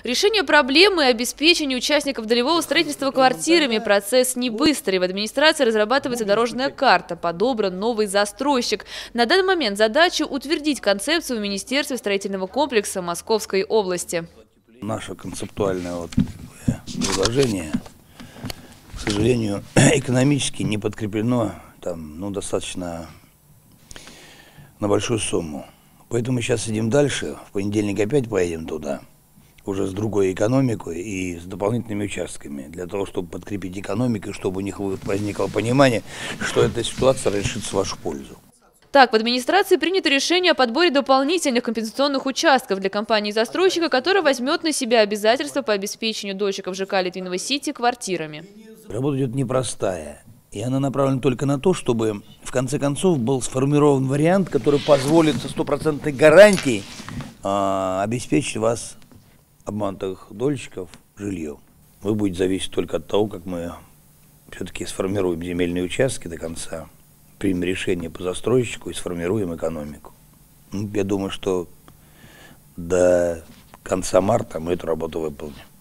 Решение проблемы и обеспечение участников долевого строительства квартирами – процесс не быстрый. В администрации разрабатывается дорожная карта, подобран новый застройщик. На данный момент задача – утвердить концепцию в Министерстве строительного комплекса Московской области. Наше концептуальное предложение, к сожалению, экономически не подкреплено достаточно на большую сумму. Поэтому мы сейчас идем дальше. В понедельник опять поедем туда, уже с другой экономикой и с дополнительными участками, для того, чтобы подкрепить экономику, чтобы у них возникло понимание, что эта ситуация решится в вашу пользу. Так, в администрации принято решение о подборе дополнительных компенсационных участков для компании-застройщика, которая возьмет на себя обязательства по обеспечению дольщиков ЖК Литвиново-Сити квартирами. Работа идет непростая, и она направлена только на то, чтобы в конце концов был сформирован вариант, который позволит со стопроцентной гарантией обеспечить вас, обманутых дольщиков, жильем. Вы будете зависеть только от того, как мы все-таки сформируем земельные участки до конца, примем решение по застройщику и сформируем экономику. Я думаю, что до конца марта мы эту работу выполним.